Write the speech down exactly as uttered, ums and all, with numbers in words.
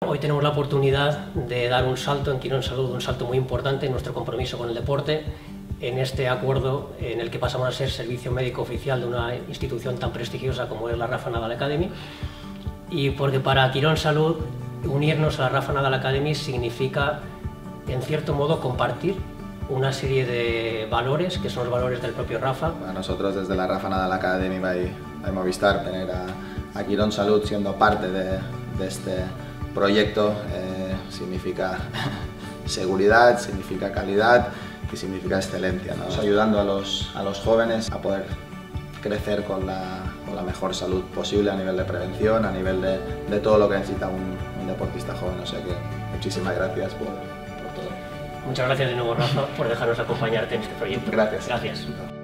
Hoy tenemos la oportunidad de dar un salto en Quirón Salud, un salto muy importante en nuestro compromiso con el deporte, en este acuerdo en el que pasamos a ser servicio médico oficial de una institución tan prestigiosa como es la Rafa Nadal Academy, y porque para Quirón Salud unirnos a la Rafa Nadal Academy significa, en cierto modo, compartir una serie de valores, que son los valores del propio Rafa. Para nosotros desde la Rafa Nadal Academy by Movistar, tener a, a Quirón Salud siendo parte de, de este proyecto eh, significa seguridad, significa calidad y significa excelencia, ¿no? Ayudando a los, a los jóvenes a poder crecer con la, con la mejor salud posible a nivel de prevención, a nivel de, de todo lo que necesita un, un deportista joven. O sea que muchísimas gracias por, por todo. Muchas gracias de nuevo, Rafa, por dejarnos acompañarte en este proyecto. Gracias. Gracias.